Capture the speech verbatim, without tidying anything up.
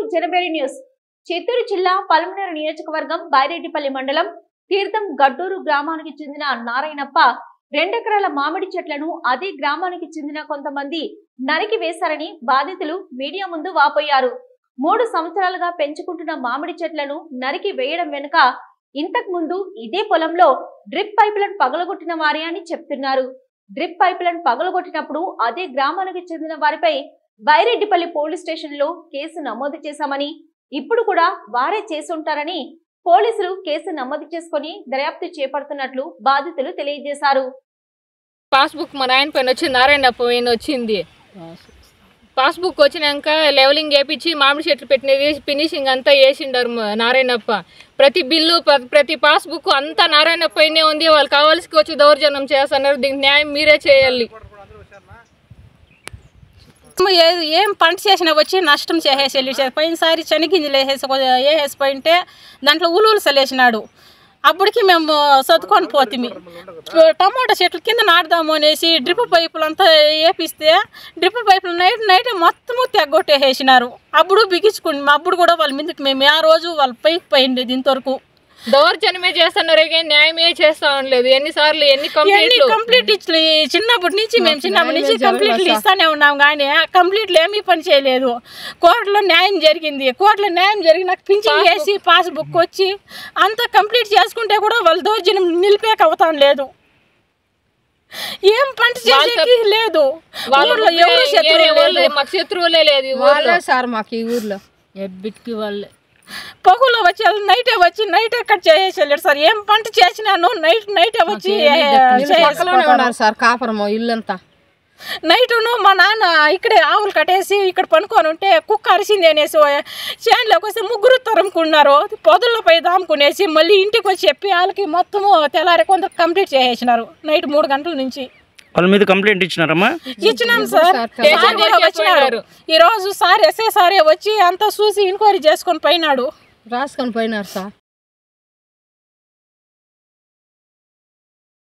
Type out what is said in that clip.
జనబేరి news. Chittoor జిల్లా పలమనేరు నియోజకవర్గం బైరెడ్డిపల్లి మండలం తీర్థం గడ్డూరు గ్రామానికి చెందిన నారాయణప్ప రెండెకరాల మామిడి చెట్లను అదే గ్రామానికి చెందిన కొంతమంది నరికి వేశారని బాధితులు మీడియా ముందు వాపోయారు. మూడు సంవత్సరాలుగా పెంచుకుంటున్న మామిడి చెట్లను నరికి వేయడం వెనుక ఇంతకు ముందు ఇదే పొలంలో డ్రిప్ పైపులను పగలగొట్టిన వారే అని చెప్తున్నారు. డ్రిప్ పైపులను పగలగొట్టినప్పుడు అదే గ్రామానికి చెందిన వారిపై బైరెడ్డిపల్లి పోలీస్ స్టేషన్ లో కేసు నమోదు చేశామని, ఇప్పుడు కూడా వారే చేసుంటారని పోలీసులు కేసు నమోదు చేసుకుని దర్యాప్తు చేపడుతున్నట్లు బాధితులు తెలియజేశారు. పాస్బుక్ మా నాయన పైన వచ్చింది, నారాయణప్ప పైన వచ్చింది. పాస్బుక్ వచ్చినాక లెవెలింగ్ వేపించి మామిడి చెట్లు పెట్టినది ఫినిషింగ్ అంతా వేసిండారు నారాయణప్ప. ప్రతి బిల్లు ప్రతి పాస్బుక్ అంతా నారాయణప్ప పైనే ఉంది. వాళ్ళు కావాల్సి వచ్చి దౌర్జన్యం చేస్తున్నారు. దీనికి న్యాయం మీరే చేయాలి. ఏం పంట చేసినా వచ్చి నష్టం చేసేసి వెళ్ళేసారు. పోయినసారి శనగింజలు వేసేసి వేసేసిపోయింటే దాంట్లో ఉలువులు చల్లేసినాడు. అప్పటికి మేము సర్దుకొని పోతిమి. టమోటా చెట్లు కింద నాటుదాము అనేసి డ్రిప్ పైపులు అంతా వేపిస్తే డ్రిప్ పైపులు నైట్ నైట్ మొత్తము తెగొట్టేసేసినారు. అప్పుడు బిగించుకుని అప్పుడు కూడా వాళ్ళ మీదకి మేము ఆ రోజు వాళ్ళ పైకి పోయిండేది. ఇంతవరకు దౌర్జన్యమే చేస్తున్నారు, న్యాయమే చేస్తా ఉండలేదు. ఎన్నిసార్లు ఎన్ని కంప్లీట్ ఇచ్చి చిన్నప్పటి నుంచి మేము చిన్నప్పటి నుంచి కంప్లీట్లు ఇస్తానే ఉన్నాం, కానీ కంప్లీట్లు ఏమీ పని చేయలేదు. కోర్టులో న్యాయం జరిగింది. కోర్టులో న్యాయం జరిగినాక పింఛన్ వేసి పాస్బుక్ వచ్చి అంతా కంప్లీట్ చేసుకుంటే కూడా వాళ్ళు దౌర్జన్యం నిలిపేక అవుతాం లేదు. ఏం పంట చేసేకి లేదు. మాకు శత్రువులే లేదు సార్. మాకు ఈ ఊర్లో ఎబ్బిటికి వాళ్ళే పగులో వచ్చి నైటే వచ్చి నైటే కట్ చేసేసారు సార్. ఏం పంట చేసినాను నైట్ నైటే వచ్చి సార్. కాపురము ఇల్లంతా నైటును మా నాన్న ఇక్కడే ఆవులు కట్టేసి ఇక్కడ పనుకొని ఉంటే కుక్క అరిసింది అనేసి చేనులోకి వస్తే ముగ్గురు తరుముకున్నారు. పొదల్లోపై దాముకునేసి మళ్ళీ ఇంటికి వచ్చి చెప్పి వాళ్ళకి మొత్తము తెల్లారి కొంత కంప్లీట్ చేసేసినారు. నైట్ మూడు గంటల నుంచి వాళ్ళ మీద కంప్లైంట్ ఇచ్చినారమ్మా? ఇచ్చినాం సార్. వచ్చినారు ఈ రోజు సార్ ఎస్ఐ సారే వచ్చి అంతా చూసి ఎంక్వైరీ చేసుకొని పోయినాడు. రాసుకొని పోయినారు సార్.